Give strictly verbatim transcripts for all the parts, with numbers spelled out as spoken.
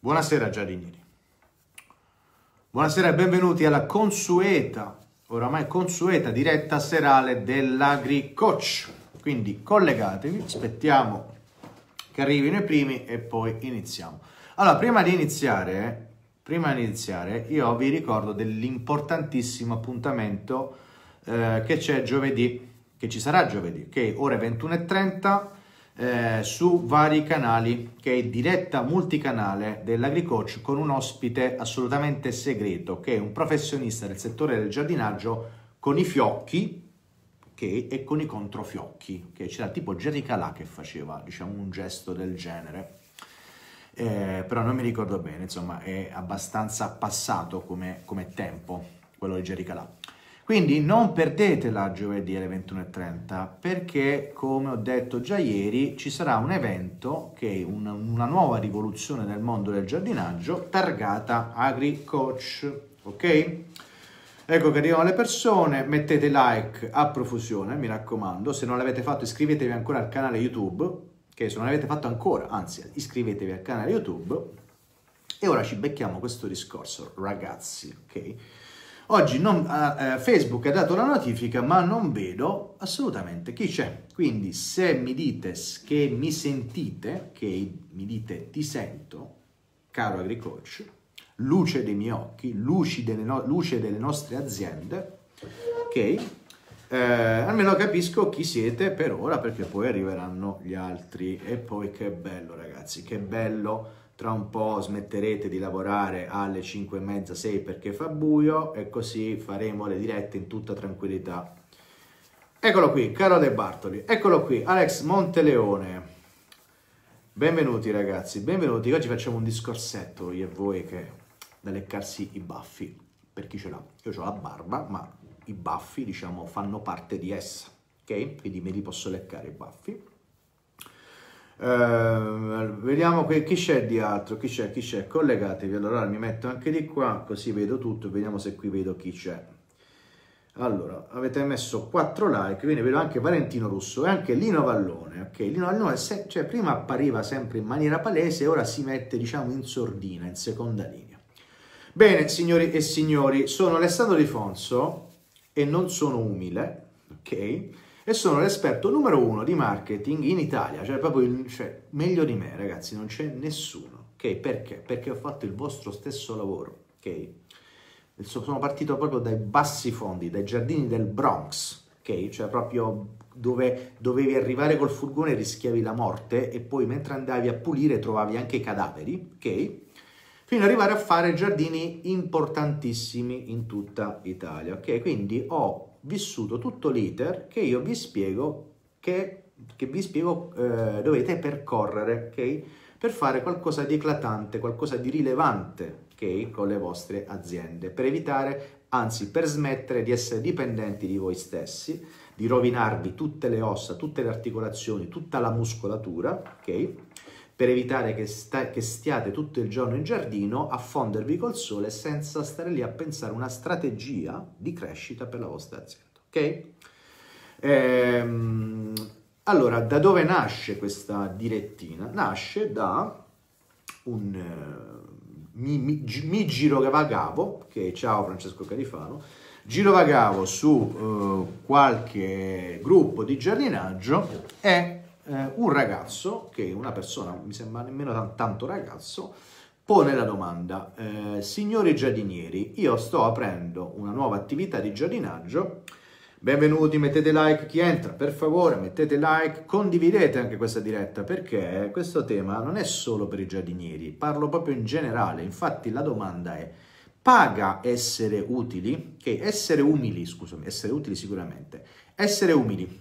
Buonasera giardinieri, buonasera e benvenuti alla consueta, oramai consueta diretta serale dell'Agricoach. Quindi collegatevi, aspettiamo che arrivino i primi e poi iniziamo. Allora, prima di iniziare, prima di iniziare io vi ricordo dell'importantissimo appuntamento eh, che c'è giovedì, che ci sarà giovedì, che è ore ventuno e trenta. Eh, su vari canali, che è diretta multicanale dell'Agricoach con un ospite assolutamente segreto che è un professionista del settore del giardinaggio con i fiocchi okay, e con i controfiocchi, che c'era tipo Jerry Calà che faceva diciamo un gesto del genere, eh, però non mi ricordo bene, insomma è abbastanza passato come, come tempo quello di Jerry Calà. Quindi non perdetela giovedì alle ventuno e trenta perché, come ho detto già ieri, ci sarà un evento che è una, una nuova rivoluzione nel mondo del giardinaggio targata Agricoach, ok? Ecco che arrivano le persone, mettete like a profusione, mi raccomando, se non l'avete fatto iscrivetevi ancora al canale YouTube, che se non l'avete fatto ancora, anzi iscrivetevi al canale YouTube. E ora ci becchiamo questo discorso, ragazzi, ok? Oggi non, uh, Facebook ha dato la notifica, ma non vedo assolutamente chi c'è. Quindi se mi dite che mi sentite, che mi dite ti sento, caro Agricoach, luce dei miei occhi, luci delle no luce delle nostre aziende, ok? Eh, almeno capisco chi siete per ora, perché poi arriveranno gli altri. E poi che bello, ragazzi, che bello. Tra un po' smetterete di lavorare alle cinque e mezza, sei perché fa buio e così faremo le dirette in tutta tranquillità. Eccolo qui, caro De Bartoli, eccolo qui, Alex Monteleone. Benvenuti ragazzi, benvenuti. Oggi facciamo un discorsetto, io e voi, che da leccarsi i baffi, per chi ce l'ha. Io ho la barba, ma i baffi, diciamo, fanno parte di essa, ok? Quindi me li posso leccare i baffi. Uh, vediamo qui, chi c'è di altro, chi c'è, chi c'è, collegatevi. Allora mi metto anche di qua così vedo tutto, vediamo se qui vedo chi c'è. Allora, avete messo quattro like, quindi vedo anche Valentino Russo e anche Lino Vallone, ok? Lino Vallone, se, cioè prima appariva sempre in maniera palese, ora si mette diciamo in sordina, in seconda linea. Bene, signori e signori, sono Alessandro Di Fonso e non sono umile, ok? E sono l'esperto numero uno di marketing in Italia, cioè proprio il, cioè, meglio di me, ragazzi, non c'è nessuno, ok? Perché? Perché ho fatto il vostro stesso lavoro, ok? Sono partito proprio dai bassi fondi, dai giardini del Bronx, ok? Cioè proprio dove dovevi arrivare col furgone e rischiavi la morte e poi mentre andavi a pulire trovavi anche i cadaveri, ok? Fino ad arrivare a fare giardini importantissimi in tutta Italia, ok? Quindi ho vissuto tutto l'iter che io vi spiego che, che vi spiego eh, dovete percorrere, ok? Per fare qualcosa di eclatante, qualcosa di rilevante, ok? Con le vostre aziende, per evitare, anzi per smettere di essere dipendenti di voi stessi, di rovinarvi tutte le ossa, tutte le articolazioni, tutta la muscolatura, ok? Per evitare che, sta, che stiate tutto il giorno in giardino a fondervi col sole senza stare lì a pensare una strategia di crescita per la vostra azienda, ok? Ehm, allora, da dove nasce questa direttina? Nasce da un... Uh, mi, mi, mi girovagavo, che ciao Francesco Carifano, girovagavo su uh, qualche gruppo di giardinaggio e Eh, un ragazzo, che è una persona, mi sembra nemmeno tanto ragazzo, pone la domanda: eh, signori giardinieri, io sto aprendo una nuova attività di giardinaggio, benvenuti, mettete like chi entra, per favore mettete like, condividete anche questa diretta, perché questo tema non è solo per i giardinieri, parlo proprio in generale. Infatti la domanda è: paga essere utili? Che essere umili, scusami, essere utili sicuramente, essere umili.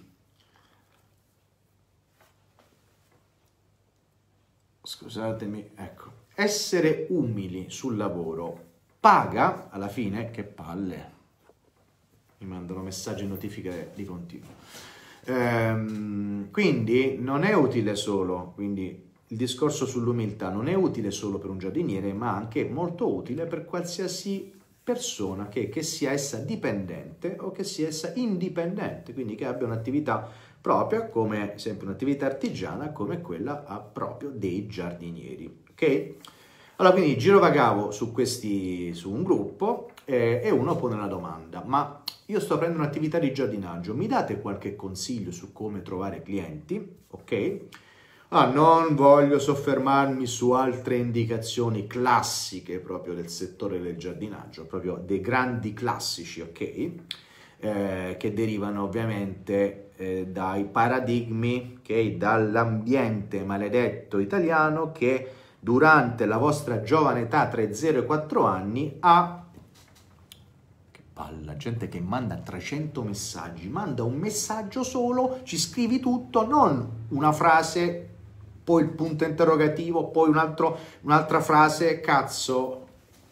Scusatemi, ecco, essere umili sul lavoro paga alla fine? Che palle, mi mandano messaggi e notifiche di continuo. Ehm, quindi non è utile solo, quindi il discorso sull'umiltà non è utile solo per un giardiniere, ma anche molto utile per qualsiasi persona che, che sia essa dipendente o che sia essa indipendente, quindi che abbia un'attività propria, come sempre un'attività artigiana come quella a proprio dei giardinieri, ok? Allora, quindi girovagavo su, questi, su un gruppo eh, e uno pone una domanda, ma io sto aprendo un'attività di giardinaggio, mi date qualche consiglio su come trovare clienti? Ok? Ah, non voglio soffermarmi su altre indicazioni classiche proprio del settore del giardinaggio, proprio dei grandi classici, ok? Eh, che derivano ovviamente eh, dai paradigmi, ok? Dall'ambiente maledetto italiano che durante la vostra giovane età tra i zero e i quattro anni ha... Che palla, gente che manda trecento messaggi, manda un messaggio solo, ci scrivi tutto, non una frase, poi il punto interrogativo, poi un altro, un'altra frase, cazzo.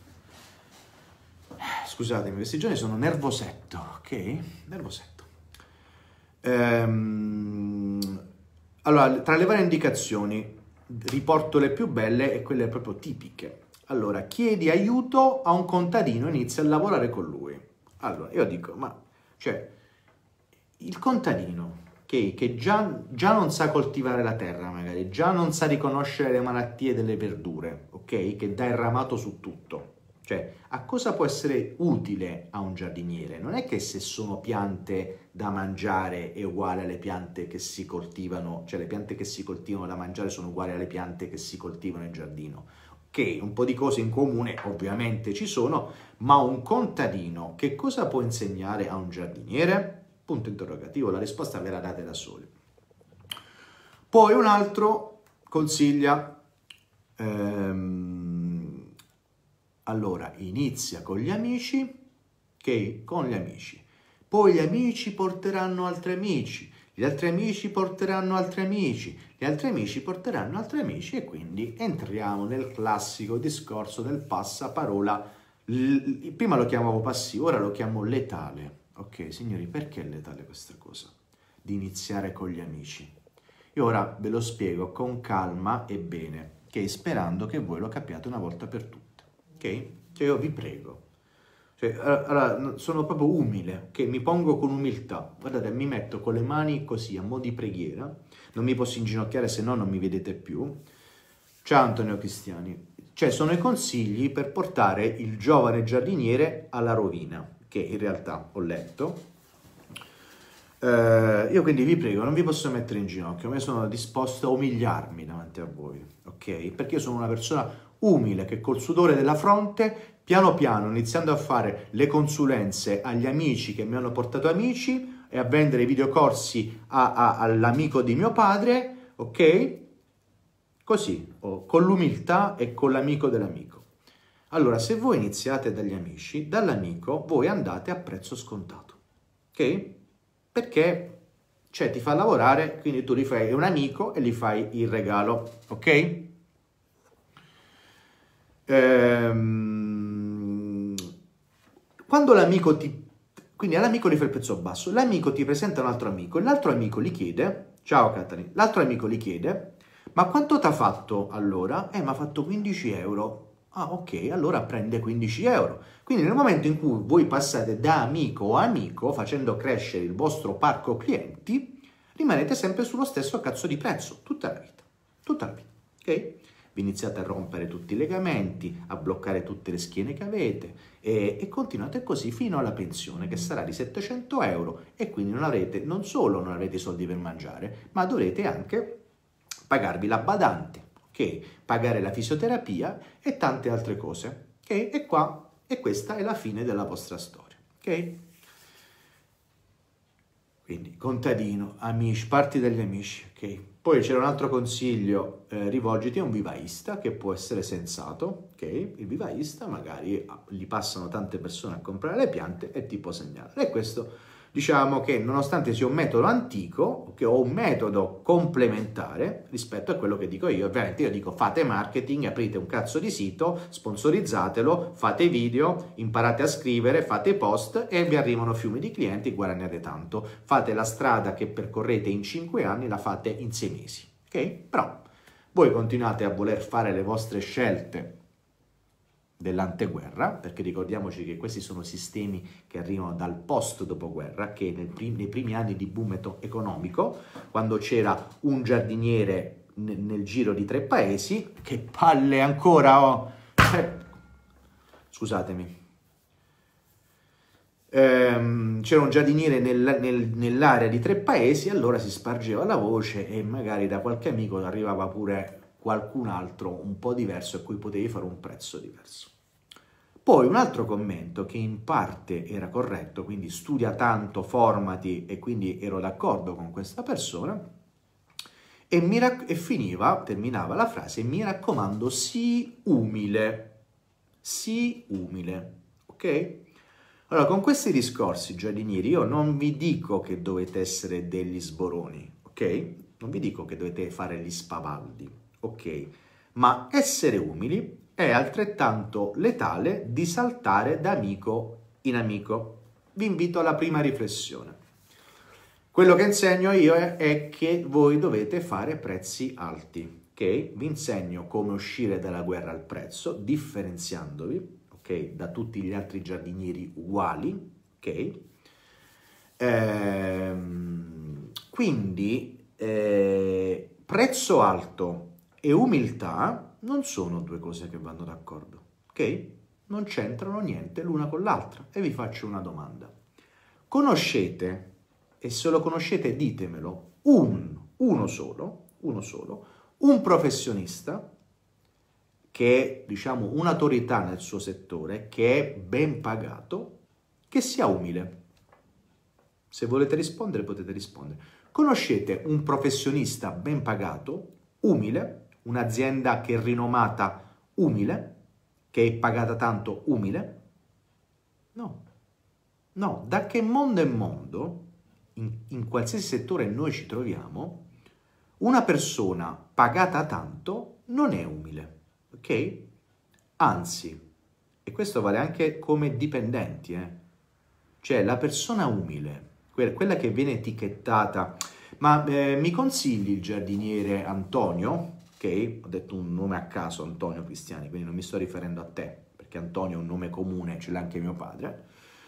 Scusatemi, questi giorni sono nervosetto, ok? Nervosetto. Ehm, allora, tra le varie indicazioni, riporto le più belle e quelle proprio tipiche. Allora, chiedi aiuto a un contadino e inizia a lavorare con lui. Allora, io dico, ma, cioè, il contadino che, che già, già non sa coltivare la terra, magari, già non sa riconoscere le malattie delle verdure, ok? Che dà il ramato su tutto. Cioè, a cosa può essere utile a un giardiniere? Non è che se sono piante da mangiare è uguale alle piante che si coltivano, cioè le piante che si coltivano da mangiare sono uguali alle piante che si coltivano in giardino. Ok, un po' di cose in comune ovviamente ci sono, ma un contadino che cosa può insegnare a un giardiniere? Punto interrogativo, la risposta ve la date da soli. Poi un altro consiglia... Ehm, Allora, inizia con gli amici, ok? Con gli amici. Poi gli amici porteranno altri amici, gli altri amici porteranno altri amici, gli altri amici porteranno altri amici e quindi entriamo nel classico discorso del passaparola. L- prima lo chiamavo passivo, ora lo chiamo letale. Ok, signori, perché è letale questa cosa? Di iniziare con gli amici. Io ora ve lo spiego con calma e bene, ok? Sperando che voi lo capiate una volta per tutte. Ok? Cioè io vi prego, cioè, allora, sono proprio umile, che mi pongo con umiltà, guardate, mi metto con le mani così a mo' di preghiera, non mi posso inginocchiare se no non mi vedete più. Ciao Antonio Cristiani, cioè sono i consigli per portare il giovane giardiniere alla rovina, che in realtà ho letto. Uh, io quindi vi prego, non vi posso mettere in ginocchio, ma sono disposto a umiliarmi davanti a voi, ok? Perché io sono una persona umile che col sudore della fronte, piano piano, iniziando a fare le consulenze agli amici che mi hanno portato amici e a vendere videocorsi a, a, all'amico di mio padre, ok? Così, oh, con l'umiltà e con l'amico dell'amico. Allora, se voi iniziate dagli amici, dall'amico voi andate a prezzo scontato, ok? Perché, cioè, ti fa lavorare, quindi tu gli fai un amico e gli fai il regalo, ok? Ehm, quando l'amico ti... Quindi all'amico gli fai il prezzo basso, l'amico ti presenta un altro amico, l'altro amico gli chiede, ciao Catalina, l'altro amico gli chiede, ma quanto ti ha fatto allora? Eh, mi ha fatto quindici euro. Ah, ok, allora prende quindici euro. Quindi nel momento in cui voi passate da amico a amico, facendo crescere il vostro parco clienti, rimanete sempre sullo stesso cazzo di prezzo, tutta la vita, tutta la vita, ok? Vi iniziate a rompere tutti i legamenti, a bloccare tutte le schiene che avete e, e continuate così fino alla pensione che sarà di settecento euro e quindi non avrete, non solo non avrete i soldi per mangiare, ma dovrete anche pagarvi la badante, ok? Pagare la fisioterapia e tante altre cose, ok? E qua, e questa è la fine della vostra storia, ok? Quindi contadino, amici, parti dagli amici, ok? Poi c'era un altro consiglio, eh, rivolgiti a un vivaista che può essere sensato, ok? Il vivaista magari gli passano tante persone a comprare le piante e ti può segnalare. E questo diciamo che nonostante sia un metodo antico, che ho un metodo complementare rispetto a quello che dico io, ovviamente io dico fate marketing, aprite un cazzo di sito, sponsorizzatelo, fate video, imparate a scrivere, fate post e vi arrivano fiumi di clienti, guadagnate tanto. Fate la strada che percorrete in cinque anni, la fate in sei mesi, ok? Però voi continuate a voler fare le vostre scelte dell'anteguerra, perché ricordiamoci che questi sono sistemi che arrivano dal post dopoguerra, che nel prim- nei primi anni di boom economico, quando c'era un giardiniere nel, nel giro di tre paesi, che palle ancora, oh, eh, scusatemi, ehm, c'era un giardiniere nel, nel, nell'area di Tre Paesi, allora si spargeva la voce e magari da qualche amico arrivava pure qualcun altro un po' diverso a cui potevi fare un prezzo diverso. Poi un altro commento che in parte era corretto, quindi studia tanto, formati, e quindi ero d'accordo con questa persona, e, mi rac- e finiva, terminava la frase, mi raccomando, sii umile, sii umile, ok? Allora, con questi discorsi, giardinieri, io non vi dico che dovete essere degli sboroni, ok? Non vi dico che dovete fare gli spavaldi, ok? Ma essere umili è altrettanto letale di saltare da amico in amico. Vi invito alla prima riflessione. Quello che insegno io è, è che voi dovete fare prezzi alti, ok? Vi insegno come uscire dalla guerra al prezzo, differenziandovi, ok? Da tutti gli altri giardinieri uguali, ok? Ehm, quindi eh, prezzo alto e umiltà non sono due cose che vanno d'accordo, ok? Non c'entrano niente l'una con l'altra. E vi faccio una domanda. Conoscete, e se lo conoscete ditemelo, un, uno solo, uno solo, un professionista che è, diciamo, un'autorità nel suo settore, che è ben pagato, che sia umile? Se volete rispondere, potete rispondere. Conoscete un professionista ben pagato, umile, un'azienda che è rinomata umile, che è pagata tanto umile? No. No, da che mondo è mondo, in, in qualsiasi settore noi ci troviamo, una persona pagata tanto non è umile, ok? Anzi, e questo vale anche come dipendenti, eh? Cioè la persona umile, quella, quella che viene etichettata, ma eh, mi consigli il giardiniere Antonio? Ok, ho detto un nome a caso, Antonio Cristiani, quindi non mi sto riferendo a te, perché Antonio è un nome comune, ce l'ha anche mio padre.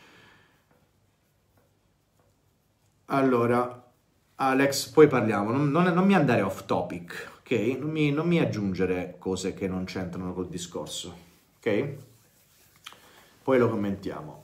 Allora, Alex, poi parliamo, non, non, non mi andare off topic, ok? Non mi, non mi aggiungere cose che non c'entrano col discorso, ok? Poi lo commentiamo.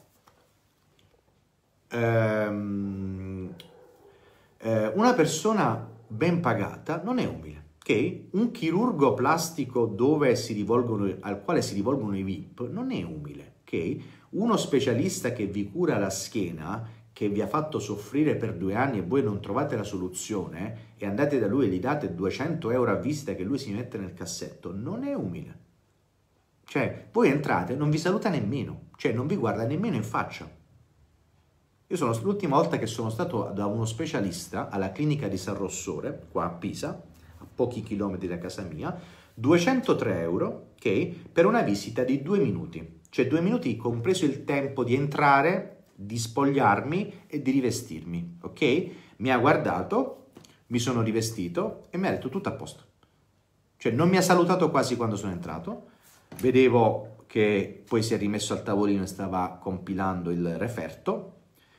Ehm, eh, una persona ben pagata non è umile. Okay? Un chirurgo plastico dove si rivolgono, al quale si rivolgono i V I P non è umile. Okay? Uno specialista che vi cura la schiena, che vi ha fatto soffrire per due anni e voi non trovate la soluzione e andate da lui e gli date duecento euro a visita che lui si mette nel cassetto, non è umile. Cioè, voi entrate, non vi saluta nemmeno, cioè non vi guarda nemmeno in faccia. Io sono l'ultima volta che sono stato da uno specialista alla clinica di San Rossore, qua a Pisa, a pochi chilometri da casa mia, duecentotré euro, ok, per una visita di due minuti. Cioè due minuti compreso il tempo di entrare, di spogliarmi e di rivestirmi, ok? Mi ha guardato, mi sono rivestito e mi ha detto tutto a posto. Cioè non mi ha salutato quasi quando sono entrato, vedevo che poi si è rimesso al tavolino e stava compilando il referto,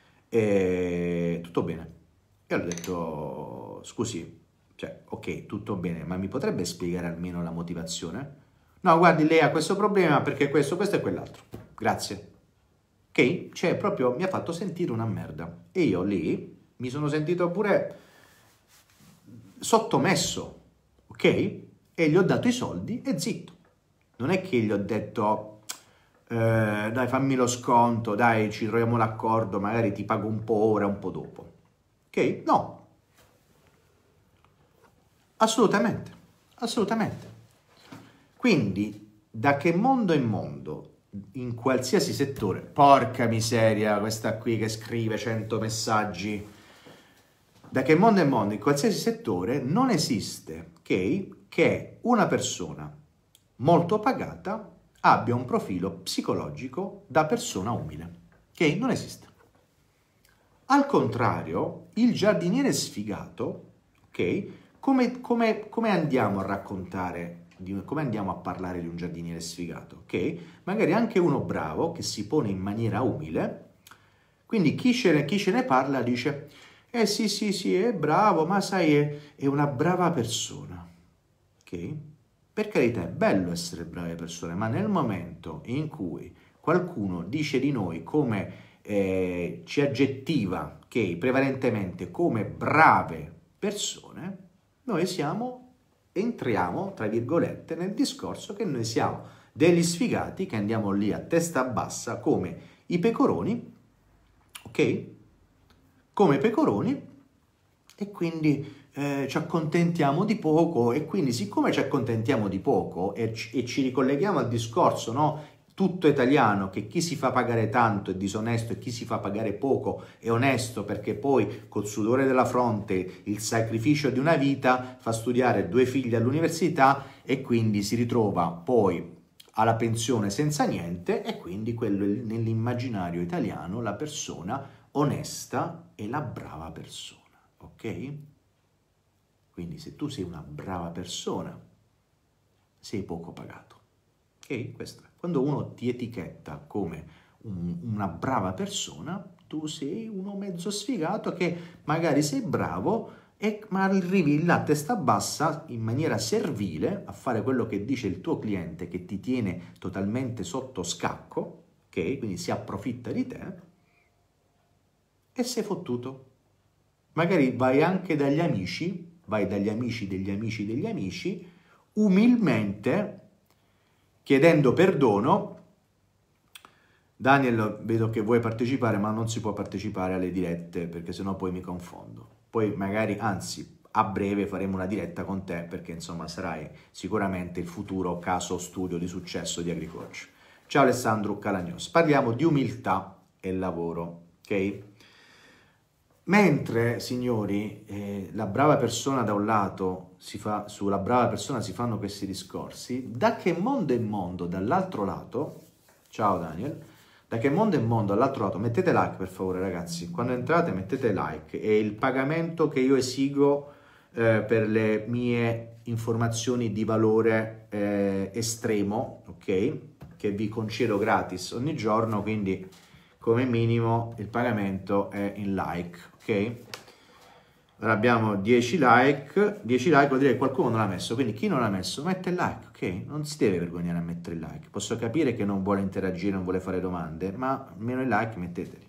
e tutto bene. E ho detto, scusi, cioè, ok, tutto bene, ma mi potrebbe spiegare almeno la motivazione? No, guardi, lei ha questo problema perché questo, questo e quell'altro. Grazie. Ok? Cioè, proprio mi ha fatto sentire una merda. E io lì mi sono sentito pure sottomesso, ok? E gli ho dato i soldi e zitto. Non è che gli ho detto... Eh, dai, fammi lo sconto, dai, ci troviamo l'accordo, magari ti pago un po' ora, un po' dopo. Ok? No. Assolutamente, assolutamente. Quindi, da che mondo è mondo, in qualsiasi settore, porca miseria, questa qui che scrive cento messaggi, da che mondo è mondo, in qualsiasi settore, non esiste, ok, che una persona molto pagata abbia un profilo psicologico da persona umile, che non esiste. Al contrario, il giardiniere sfigato, ok, come, come, come andiamo a raccontare, di, come andiamo a parlare di un giardiniere sfigato, ok? Magari anche uno bravo che si pone in maniera umile, quindi chi ce ne, chi ce ne parla dice, eh sì sì sì, è bravo, ma sai, è, è una brava persona, ok? Per carità, è bello essere brave persone, ma nel momento in cui qualcuno dice di noi come eh, ci aggettiva, che prevalentemente come brave persone, noi siamo, entriamo, tra virgolette, nel discorso che noi siamo degli sfigati che andiamo lì a testa bassa come i pecoroni, ok? Come pecoroni, e quindi eh, ci accontentiamo di poco, e quindi siccome ci accontentiamo di poco e ci, e ci ricolleghiamo al discorso, no? Tutto italiano, che chi si fa pagare tanto è disonesto e chi si fa pagare poco è onesto, perché poi col sudore della fronte, il sacrificio di una vita, fa studiare due figli all'università e quindi si ritrova poi alla pensione senza niente, e quindi quello è nell'immaginario italiano la persona onesta e la brava persona, ok? Quindi se tu sei una brava persona, sei poco pagato, ok? Questo è. Quando uno ti etichetta come un, una brava persona, tu sei uno mezzo sfigato che magari sei bravo, e, ma arrivi là a testa bassa in maniera servile a fare quello che dice il tuo cliente, che ti tiene totalmente sotto scacco, ok? Quindi si approfitta di te e sei fottuto. Magari vai anche dagli amici, vai dagli amici degli amici degli amici, umilmente, chiedendo perdono. Daniel, vedo che vuoi partecipare, ma non si può partecipare alle dirette perché sennò poi mi confondo. Poi magari, anzi, a breve faremo una diretta con te, perché insomma sarai sicuramente il futuro caso studio di successo di AgriCoach. Ciao Alessandro Calagnos. Parliamo di umiltà e lavoro, ok? Mentre, signori, eh, la brava persona da un lato, si fa, sulla brava persona si fanno questi discorsi, da che mondo è mondo dall'altro lato, ciao Daniel, da che mondo è mondo dall'altro lato, mettete like per favore ragazzi, quando entrate mettete like, è il pagamento che io esigo eh, per le mie informazioni di valore eh, estremo, ok? Che vi concedo gratis ogni giorno, quindi come minimo il pagamento è in like, ok? Ora abbiamo dieci like, dieci like vuol dire che qualcuno non l'ha messo, quindi chi non l'ha messo mette il like, ok? Non si deve vergognare a mettere il like. Posso capire che non vuole interagire, non vuole fare domande, ma almeno il like metteteli.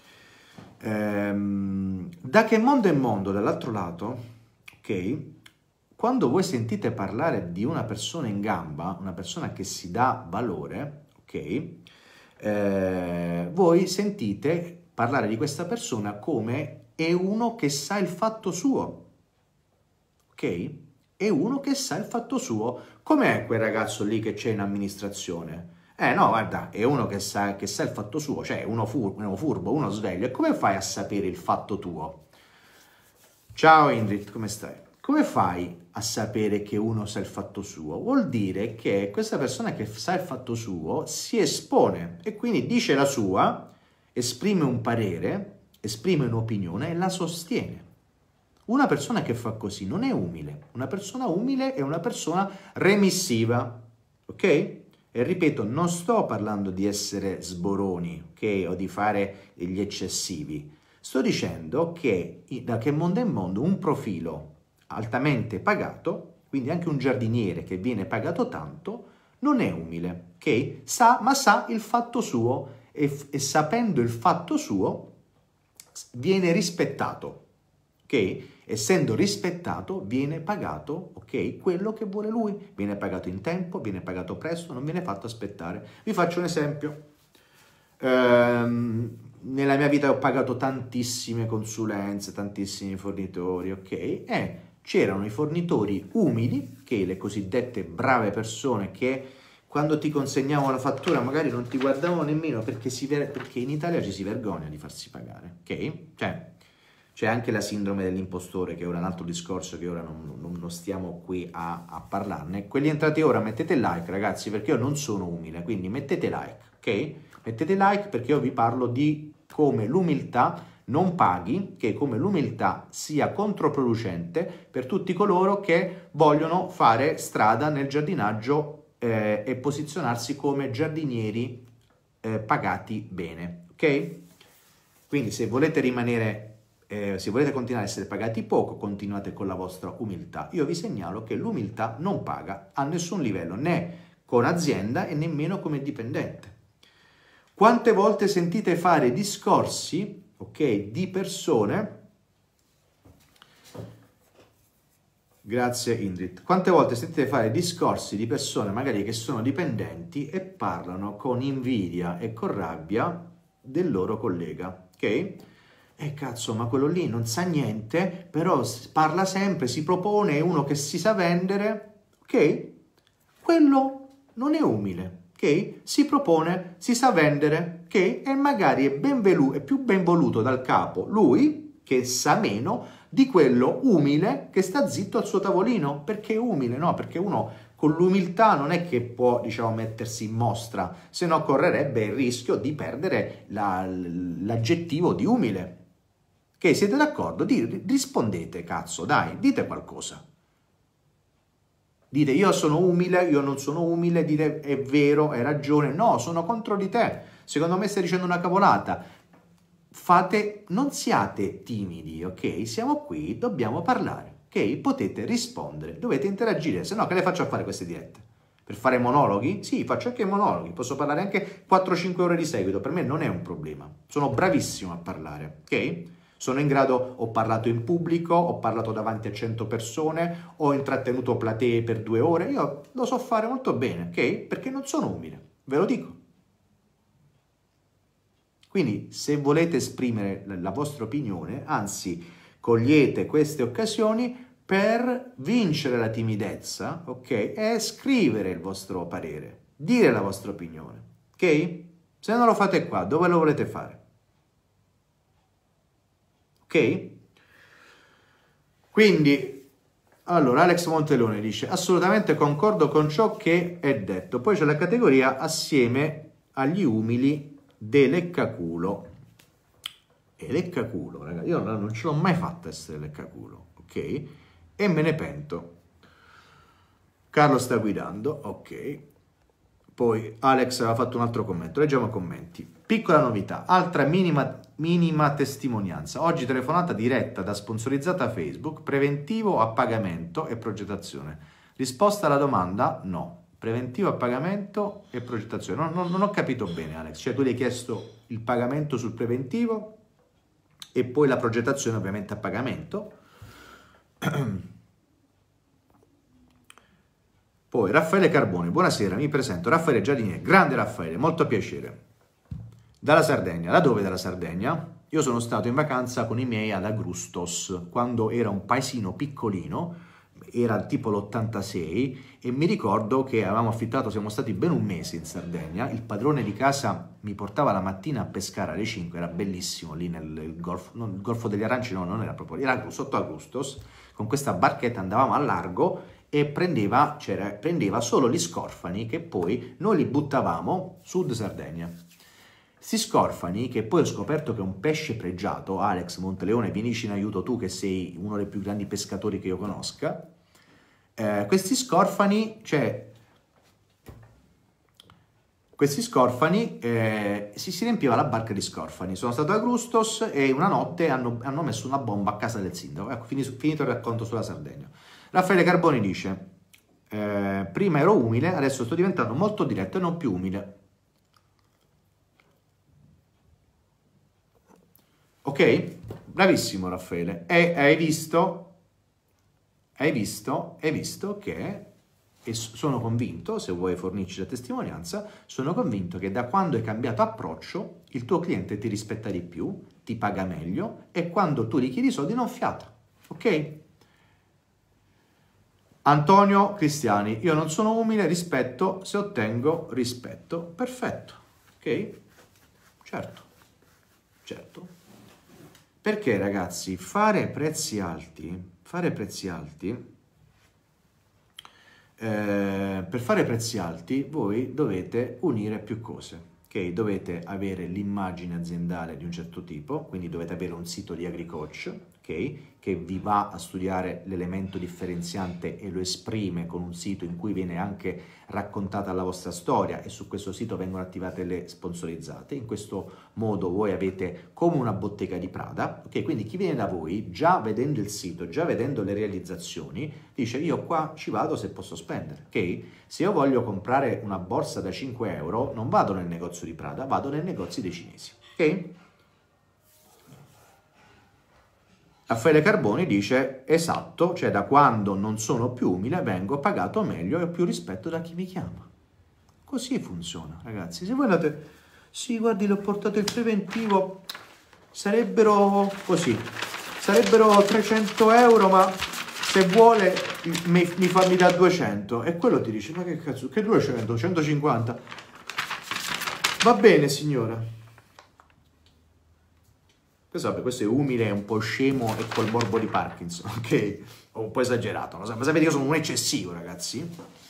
Ehm, da che mondo è mondo dall'altro lato, ok? Quando voi sentite parlare di una persona in gamba, una persona che si dà valore, ok? Eh, voi sentite parlare di questa persona come è uno che sa il fatto suo, ok? È uno che sa il fatto suo. Com'è quel ragazzo lì che c'è in amministrazione? Eh no, guarda, è uno che sa, che sa il fatto suo, cioè uno, fur, uno furbo, uno sveglio. E come fai a sapere il fatto tuo? Ciao Indrit, come stai? Come fai a sapere che uno sa il fatto suo? Vuol dire che questa persona che sa il fatto suo si espone e quindi dice la sua, esprime un parere, esprime un'opinione e la sostiene. Una persona che fa così non è umile. Una persona umile è una persona remissiva, ok? E ripeto, non sto parlando di essere sboroni, ok? O di fare gli eccessivi. Sto dicendo che da che mondo è mondo un profilo altamente pagato, quindi anche un giardiniere che viene pagato tanto, non è umile, ok? Sa, ma sa il fatto suo e, e sapendo il fatto suo viene rispettato, ok? Essendo rispettato viene pagato, ok? Quello che vuole lui, viene pagato in tempo, viene pagato presto, non viene fatto aspettare. Vi faccio un esempio. Ehm, nella mia vita ho pagato tantissime consulenze, tantissimi fornitori, ok? E c'erano i fornitori umili, che le cosiddette brave persone che quando ti consegnavano la fattura magari non ti guardavano nemmeno perché, si ver- perché in Italia ci si vergogna di farsi pagare, ok? Cioè, c'è anche la sindrome dell'impostore, che è ora un altro discorso che ora non, non, non stiamo qui a, a parlarne. Quelli entrati ora mettete like ragazzi, perché io non sono umile, quindi mettete like, ok? Mettete like perché io vi parlo di come l'umiltà non paghi, che come l'umiltà sia controproducente per tutti coloro che vogliono fare strada nel giardinaggio eh, e posizionarsi come giardinieri eh, pagati bene, ok? Quindi se volete rimanere eh, se volete continuare a essere pagati poco, continuate con la vostra umiltà. Io vi segnalo che l'umiltà non paga a nessun livello, né con azienda e nemmeno come dipendente. Quante volte sentite fare discorsi, ok, di persone... Grazie Indrit. Quante volte sentite fare discorsi di persone magari che sono dipendenti e parlano con invidia e con rabbia del loro collega, ok? E cazzo, ma quello lì non sa niente, però parla sempre, si propone, è uno che si sa vendere, ok? Quello non è umile, ok? Si propone, si sa vendere, ok? E magari è, ben velu- è più ben voluto dal capo lui, che sa meno, di quello umile che sta zitto al suo tavolino. Perché è umile, no? Perché uno con l'umiltà non è che può, diciamo, mettersi in mostra, se no correrebbe il rischio di perdere la, l'aggettivo di umile. Che siete d'accordo? Di, rispondete, cazzo, dai, dite qualcosa. Dite io sono umile, io non sono umile, dite è vero, hai ragione, no, sono contro di te, secondo me stai dicendo una cavolata. Fate, non siate timidi, ok? Siamo qui, dobbiamo parlare, ok? Potete rispondere, dovete interagire, se no che le faccio a fare queste dirette? Per fare monologhi? Sì, faccio anche monologhi, posso parlare anche quattro cinque ore di seguito, per me non è un problema, sono bravissimo a parlare, ok? Sono in grado, ho parlato in pubblico, ho parlato davanti a cento persone, ho intrattenuto platee per due ore, io lo so fare molto bene, ok? Perché non sono umile, ve lo dico. Quindi se volete esprimere la vostra opinione, anzi, cogliete queste occasioni per vincere la timidezza, ok? E scrivere il vostro parere, dire la vostra opinione, ok? Se non lo fate qua, dove lo volete fare? Ok? Quindi, allora, Alex Monteleone dice, assolutamente concordo con ciò che è detto. Poi c'è la categoria assieme agli umili de leccaculo. E leccaculo, ragazzi, io non ce l'ho mai fatta essere leccaculo, ok? E me ne pento. Carlo sta guidando, ok. Poi Alex aveva fatto un altro commento, leggiamo i commenti. Piccola novità, altra minima, minima testimonianza. Oggi telefonata diretta da sponsorizzata Facebook, preventivo a pagamento e progettazione. Risposta alla domanda, no. Preventivo a pagamento e progettazione. Non, non, non ho capito bene, Alex. Cioè tu gli hai chiesto il pagamento sul preventivo e poi la progettazione ovviamente a pagamento. Poi Raffaele Carboni, buonasera, mi presento. Raffaele Giardinieri, grande Raffaele, molto piacere. Dalla Sardegna. Da dove dalla Sardegna? Io sono stato in vacanza con i miei ad Agrustos, quando era un paesino piccolino, era tipo l'ottantasei, e mi ricordo che avevamo affittato, siamo stati ben un mese in Sardegna, il padrone di casa mi portava la mattina a pescare alle cinque, era bellissimo lì nel golfo, no, il Golfo degli Aranci, no, non era proprio, era sotto Agrustos, con questa barchetta andavamo al largo e prendeva, cioè, prendeva solo gli scorfani che poi noi li buttavamo Sud Sardegna. Questi scorfani, che poi ho scoperto che è un pesce pregiato, Alex Monteleone, vienici in aiuto tu che sei uno dei più grandi pescatori che io conosca, eh, questi scorfani, cioè, questi scorfani, eh, si, si riempiva la barca di scorfani. Sono stato a Agrustos e una notte hanno, hanno messo una bomba a casa del sindaco. Ecco, finito il racconto sulla Sardegna. Raffaele Carboni dice, eh, prima ero umile, adesso sto diventando molto diretto e non più umile. Ok? Bravissimo Raffaele. E hai visto, hai visto, hai visto che, e sono convinto, se vuoi fornirci la testimonianza, sono convinto che da quando hai cambiato approccio, il tuo cliente ti rispetta di più, ti paga meglio e quando tu gli chiedi soldi non fiata. Ok? Antonio Cristiani, io non sono umile, rispetto se ottengo rispetto. Perfetto, ok? Certo, certo. Perché ragazzi, fare prezzi alti, fare prezzi alti, eh, per fare prezzi alti voi dovete unire più cose, ok? Dovete avere l'immagine aziendale di un certo tipo, quindi dovete avere un sito di AgriCoach, ok? Che vi va a studiare l'elemento differenziante e lo esprime con un sito in cui viene anche raccontata la vostra storia e su questo sito vengono attivate le sponsorizzate. In questo modo voi avete come una bottega di Prada, ok? Quindi chi viene da voi, già vedendo il sito, già vedendo le realizzazioni, dice io qua ci vado se posso spendere, ok? Se io voglio comprare una borsa da cinque euro, non vado nel negozio di Prada, vado nei negozi dei cinesi, ok? Raffaele Carboni dice, esatto, cioè da quando non sono più umile vengo pagato meglio e ho più rispetto da chi mi chiama. Così funziona, ragazzi. Se voi andate, sì, guardi, le ho portato il preventivo, sarebbero così, sarebbero trecento euro, ma se vuole mi, mi, fa, mi dà duecento. E quello ti dice, ma che cazzo, che duecento, centocinquanta? Va bene, signora. Vabbè, questo è umile, è un po' scemo e col morbo di Parkinson, ok? Ho un po' esagerato, ma sapete che io sono un eccessivo, ragazzi?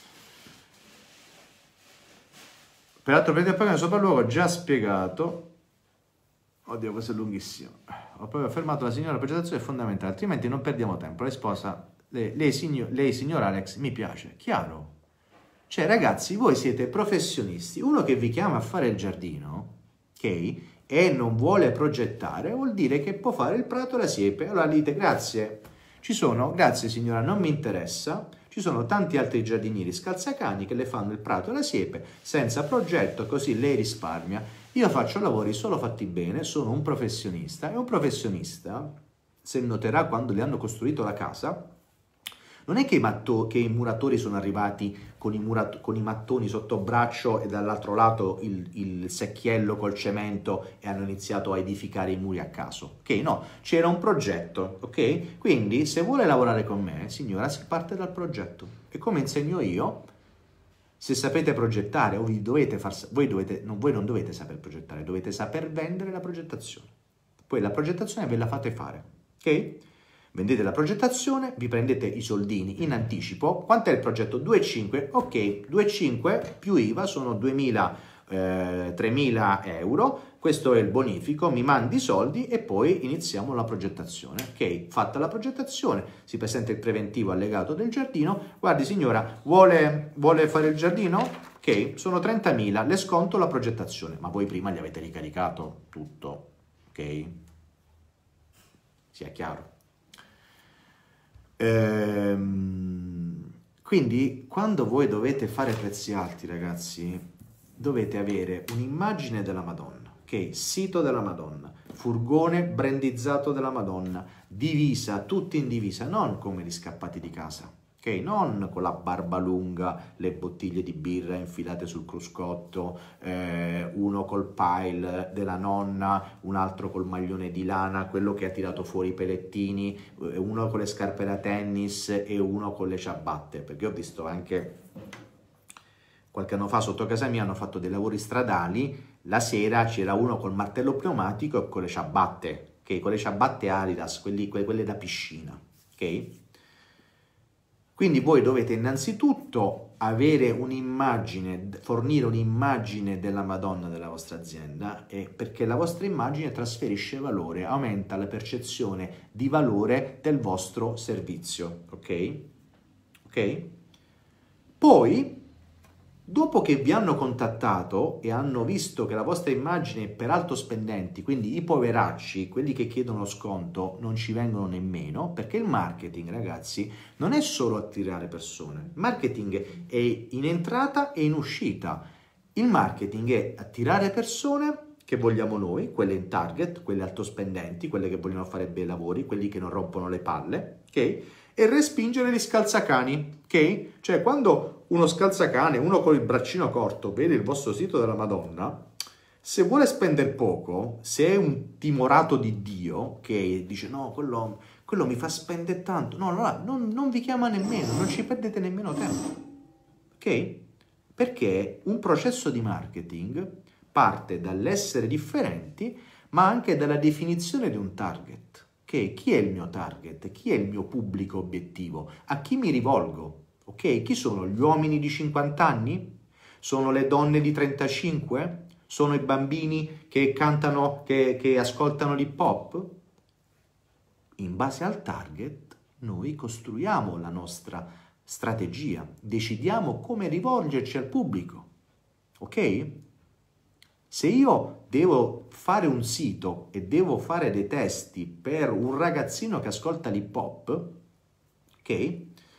Peraltro, prendete pagare sopralluogo, ho già spiegato. Oddio, questo è lunghissimo. Ho proprio affermato la signora, la progettazione è fondamentale, altrimenti non perdiamo tempo. Lei sposa, lei, lei, signor, lei signor Alex, mi piace, chiaro? Cioè, ragazzi, voi siete professionisti. Uno che vi chiama a fare il giardino, ok? E non vuole progettare, vuol dire che può fare il prato e la siepe. Allora dite grazie, ci sono, grazie signora, non mi interessa, ci sono tanti altri giardinieri scalzacani che le fanno il prato e la siepe senza progetto, così lei risparmia. Io faccio lavori solo fatti bene, sono un professionista e un professionista, se noterà quando le hanno costruito la casa, non è che i, matto, che i muratori sono arrivati con i, murat, con i mattoni sotto braccio e dall'altro lato il, il secchiello col cemento e hanno iniziato a edificare i muri a caso. Ok, no, c'era un progetto, ok? Quindi se vuole lavorare con me, signora, si parte dal progetto. E come insegno io, se sapete progettare, o vi dovete far, voi, dovete, non, voi non dovete saper progettare, dovete saper vendere la progettazione. Poi la progettazione ve la fate fare, ok? Vendete la progettazione, vi prendete i soldini in anticipo. Quanto è il progetto? due virgola cinque, ok, due virgola cinque più I V A sono duemila, eh, tremila euro, questo è il bonifico, mi mandi i soldi e poi iniziamo la progettazione. Ok, fatta la progettazione, si presenta il preventivo allegato del giardino, guardi signora, vuole, vuole fare il giardino? Ok, sono trentamila, le sconto la progettazione, ma voi prima gli avete ricaricato tutto, ok? Sia chiaro. Ehm, quindi quando voi dovete fare prezzi alti, ragazzi, dovete avere un'immagine della Madonna, ok? Sito della Madonna, furgone brandizzato della Madonna, divisa, tutti in divisa, non come gli scappati di casa, ok? Non con la barba lunga, le bottiglie di birra infilate sul cruscotto, eh, uno col pile della nonna, un altro col maglione di lana, quello che ha tirato fuori i pelettini, uno con le scarpe da tennis e uno con le ciabatte, perché ho visto anche qualche anno fa sotto casa mia hanno fatto dei lavori stradali, la sera c'era uno col martello pneumatico e con le ciabatte, ok? Con le ciabatte Adidas, quelli, quelle da piscina, ok? Quindi voi dovete innanzitutto avere un'immagine, fornire un'immagine della Madonna della vostra azienda, e perché la vostra immagine trasferisce valore, aumenta la percezione di valore del vostro servizio, ok? Ok? Poi, dopo che vi hanno contattato e hanno visto che la vostra immagine è per alto spendenti, quindi i poveracci, quelli che chiedono sconto, non ci vengono nemmeno, perché il marketing, ragazzi, non è solo attirare persone. Il marketing è in entrata e in uscita. Il marketing è attirare persone che vogliamo noi, quelle in target, quelle altospendenti, quelle che vogliono fare bei lavori, quelli che non rompono le palle, ok? E respingere gli scalzacani, ok? Cioè, quando uno scalzacane, uno con il braccino corto, vede il vostro sito della Madonna, se vuole spendere poco, se è un timorato di Dio, che dice no, quello, quello mi fa spendere tanto, no, no, non, non vi chiama nemmeno, non ci perdete nemmeno tempo, ok? Perché un processo di marketing parte dall'essere differenti, ma anche dalla definizione di un target. Ok, chi è il mio target? Chi è il mio pubblico obiettivo? A chi mi rivolgo? Ok, chi sono gli uomini di cinquanta anni? Sono le donne di trentacinque? Sono i bambini che cantano, che, che ascoltano l'hip hop? in base al target, noi costruiamo la nostra strategia, decidiamo come rivolgerci al pubblico, ok? Se io devo fare un sito e devo fare dei testi per un ragazzino che ascolta l'hip hop, ok?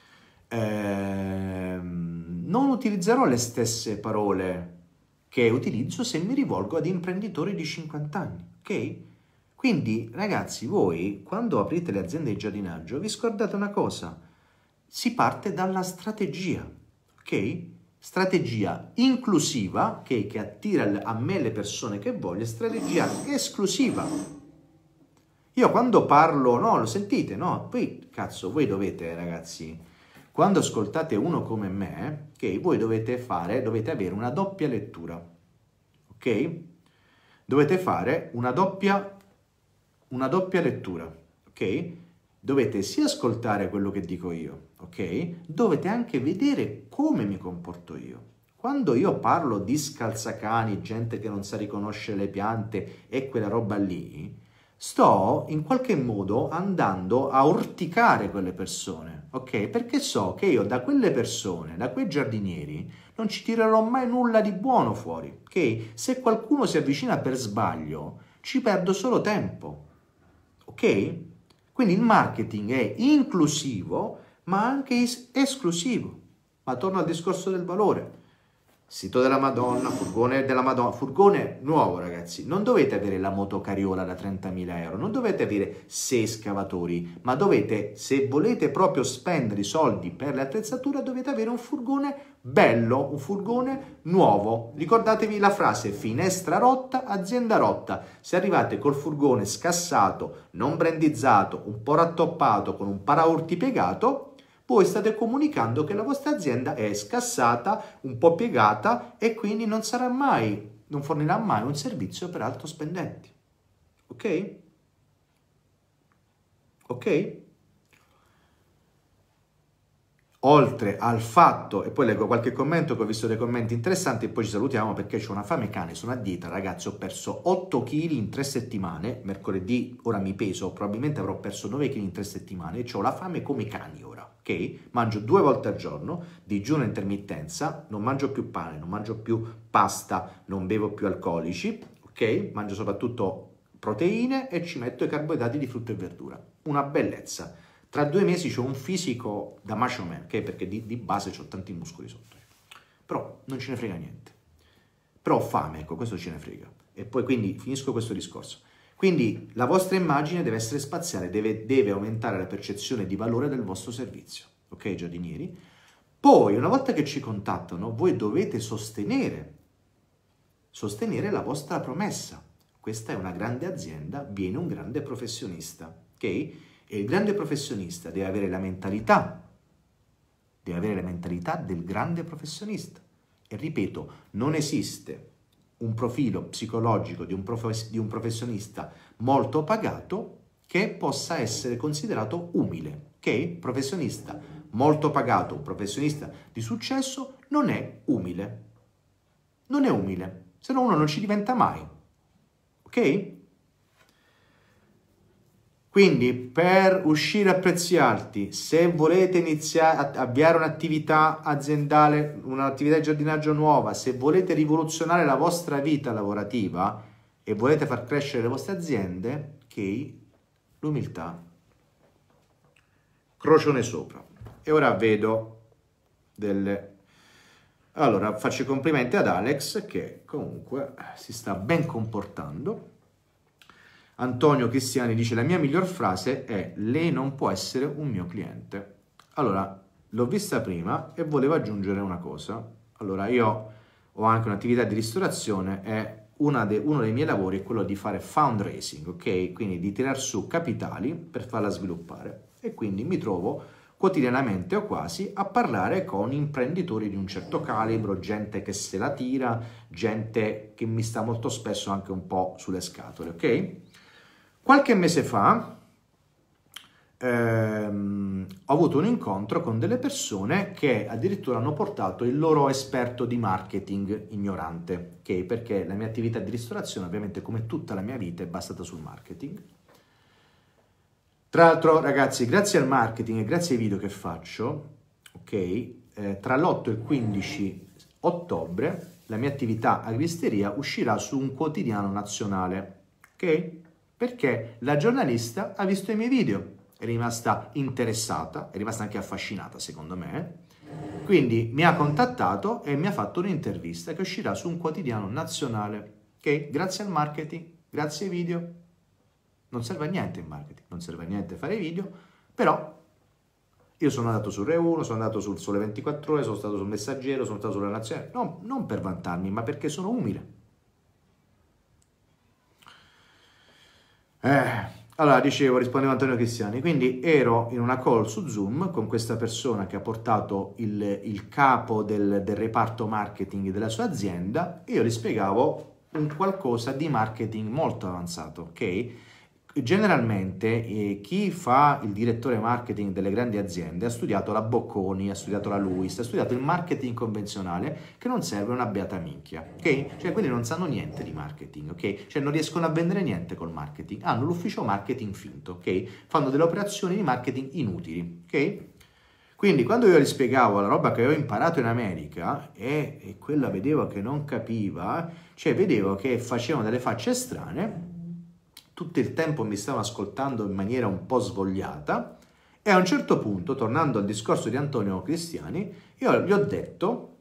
Ehm, non utilizzerò le stesse parole che utilizzo se mi rivolgo ad imprenditori di cinquanta anni, ok? Quindi, ragazzi, voi quando aprite le aziende di giardinaggio vi scordate una cosa, si parte dalla strategia, ok? Strategia inclusiva, okay, che attira a me le persone che voglio, strategia esclusiva. Io quando parlo, no, lo sentite, no? Poi, cazzo, voi dovete, ragazzi, quando ascoltate uno come me, ok, voi dovete fare, dovete avere una doppia lettura, ok? Dovete fare una doppia, una doppia lettura, ok? Dovete sia ascoltare quello che dico io, ok? Dovete anche vedere come mi comporto io. Quando io parlo di scalzacani, gente che non sa riconoscere le piante e quella roba lì, sto in qualche modo andando a urticare quelle persone, ok? Perché so che io da quelle persone, da quei giardinieri, non ci tirerò mai nulla di buono fuori, ok? Se qualcuno si avvicina per sbaglio, ci perdo solo tempo, ok? Quindi il marketing è inclusivo, ma anche es- esclusivo. Ma torno al discorso del valore. Sito della Madonna, furgone della Madonna, furgone nuovo, ragazzi. Non dovete avere la motocariola da trentamila euro, non dovete avere sei scavatori, ma dovete, se volete proprio spendere i soldi per le attrezzature, dovete avere un furgone bello, un furgone nuovo. Ricordatevi la frase: finestra rotta, azienda rotta. Se arrivate col furgone scassato, non brandizzato, un po' rattoppato, con un paraurti piegato, voi state comunicando che la vostra azienda è scassata, un po' piegata e quindi non sarà mai, non fornirà mai un servizio per alto spendenti. Ok? Ok? Oltre al fatto, e poi leggo qualche commento che ho visto dei commenti interessanti e poi ci salutiamo perché c'ho una fame cane, sono a dieta, ragazzi, ho perso otto chili in tre settimane, mercoledì ora mi peso, probabilmente avrò perso nove chili in tre settimane e ho la fame come i cani ora, ok? Mangio due volte al giorno, digiuno a intermittenza, non mangio più pane, non mangio più pasta, non bevo più alcolici, ok? Mangio soprattutto proteine e ci metto i carboidrati di frutta e verdura, una bellezza. Tra due mesi c'ho un fisico da macho man, okay? Perché di, di base c'ho tanti muscoli sotto. Però non ce ne frega niente. Però ho fame, ecco, questo ce ne frega. E poi quindi finisco questo discorso. Quindi la vostra immagine deve essere spaziale, deve, deve aumentare la percezione di valore del vostro servizio. Ok, giardinieri? Poi, una volta che ci contattano, voi dovete sostenere, sostenere la vostra promessa. Questa è una grande azienda, viene un grande professionista, ok? E il grande professionista deve avere la mentalità, deve avere la mentalità del grande professionista. E ripeto, non esiste un profilo psicologico di un, prof- di un professionista molto pagato che possa essere considerato umile, ok? Professionista molto pagato, un professionista di successo non è umile. Non è umile, se no uno non ci diventa mai, ok? Quindi per uscire a prezzi alti, se volete iniziare a avviare un'attività aziendale, un'attività di giardinaggio nuova, se volete rivoluzionare la vostra vita lavorativa e volete far crescere le vostre aziende, ok, l'umiltà, crocione sopra. E ora vedo delle... Allora, faccio i complimenti ad Alex che comunque si sta ben comportando. Antonio Cristiani dice: la mia miglior frase è: lei non può essere un mio cliente. Allora, l'ho vista prima e volevo aggiungere una cosa. Allora, io ho anche un'attività di ristorazione e una de, uno dei miei lavori è quello di fare fundraising, ok? Quindi di tirar su capitali per farla sviluppare. E quindi mi trovo quotidianamente o quasi a parlare con imprenditori di un certo calibro, gente che se la tira, gente che mi sta molto spesso anche un po' sulle scatole, ok? Qualche mese fa ehm, ho avuto un incontro con delle persone che addirittura hanno portato il loro esperto di marketing ignorante, ok? Perché la mia attività di ristorazione, ovviamente come tutta la mia vita, è basata sul marketing. Tra l'altro, ragazzi, grazie al marketing e grazie ai video che faccio, ok, eh, tra l'otto e il quindici ottobre la mia attività agristeria uscirà su un quotidiano nazionale, ok? Perché la giornalista ha visto i miei video, è rimasta interessata, è rimasta anche affascinata secondo me, quindi mi ha contattato e mi ha fatto un'intervista che uscirà su un quotidiano nazionale, ok? Grazie al marketing, grazie ai video. Non serve a niente il marketing, non serve a niente fare video, però io sono andato su Re uno, sono andato sul Sole ventiquattro Ore, sono stato sul Messaggero, sono stato sulla Nazionale, no, non per vantarmi, ma perché sono umile. Eh, allora, dicevo, rispondevo Antonio Cristiani, quindi ero in una call su Zoom con questa persona che ha portato il, il capo del, del reparto marketing della sua azienda e io gli spiegavo un qualcosa di marketing molto avanzato, ok? Generalmente eh, chi fa il direttore marketing delle grandi aziende ha studiato la Bocconi, ha studiato la Luis, ha studiato il marketing convenzionale che non serve una beata minchia, ok? Cioè quelli non sanno niente di marketing, ok? Cioè non riescono a vendere niente col marketing, hanno l'ufficio marketing finto, ok? Fanno delle operazioni di marketing inutili, ok? Quindi quando io gli spiegavo la roba che ho imparato in America e, e quella vedevo che non capiva, cioè vedevo che facevano delle facce strane, tutto il tempo mi stavano ascoltando in maniera un po' svogliata e a un certo punto, tornando al discorso di Antonio Cristiani, io gli ho detto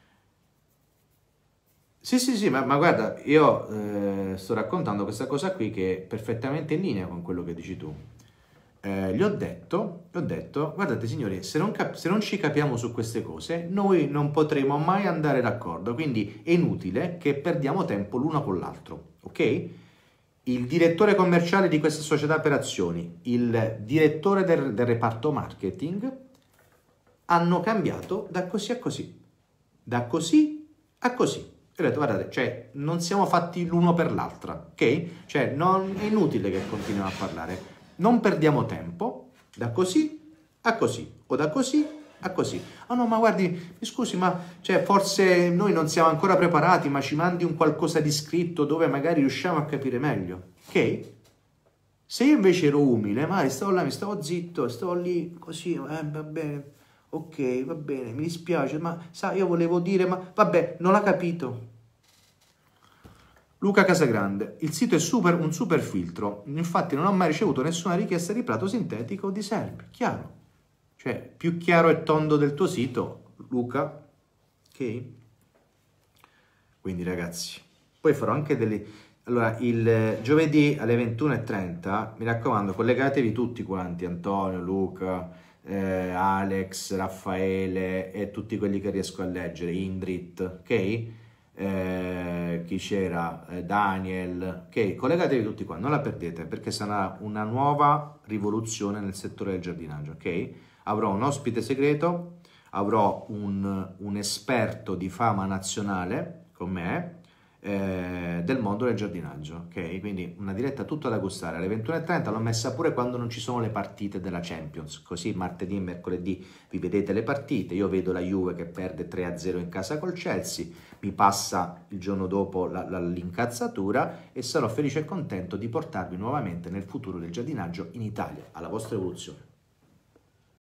sì sì sì ma, ma guarda, io eh, sto raccontando questa cosa qui che è perfettamente in linea con quello che dici tu. Eh, gli ho detto, gli ho detto guardate signori, se non, cap- se non ci capiamo su queste cose noi non potremo mai andare d'accordo, quindi è inutile che perdiamo tempo l'uno con l'altro, ok? Il direttore commerciale di questa società per azioni, il direttore del, del reparto marketing hanno cambiato da così a così, da così a così. E ho detto guardate, cioè non siamo fatti l'uno per l'altra, ok? Cioè non è inutile che continuiamo a parlare, non perdiamo tempo, da così a così, o da così a così. Ah no, ma guardi, mi scusi, ma cioè, forse noi non siamo ancora preparati, ma ci mandi un qualcosa di scritto dove magari riusciamo a capire meglio, ok? Se io invece ero umile, magari stavo là, mi stavo zitto, stavo lì così, eh, va bene, ok, va bene, mi dispiace, ma sa, io volevo dire, ma vabbè, non l'ha capito. Luca Casagrande, il sito è super, un super filtro, infatti non ho mai ricevuto nessuna richiesta di prato sintetico o di serpi, chiaro. Cioè, più chiaro e tondo del tuo sito, Luca, ok? Quindi ragazzi, poi farò anche delle... Allora, il giovedì alle ventuno e trenta, mi raccomando, collegatevi tutti quanti, Antonio, Luca, eh, Alex, Raffaele e tutti quelli che riesco a leggere, Indrit, ok? Eh, chi c'era? Eh, Daniel, ok? Collegatevi tutti qua, non la perdete perché sarà una nuova rivoluzione nel settore del giardinaggio, ok? Avrò un ospite segreto, avrò un, un esperto di fama nazionale con me eh, del mondo del giardinaggio, ok? Quindi una diretta tutta da gustare. Alle ventuno e trenta l'ho messa pure quando non ci sono le partite della Champions, così martedì e mercoledì vi vedete le partite, io vedo la Juve che perde tre a zero in casa col Chelsea, mi passa il giorno dopo la, la, l'incazzatura e sarò felice e contento di portarvi nuovamente nel futuro del giardinaggio in Italia, alla vostra evoluzione.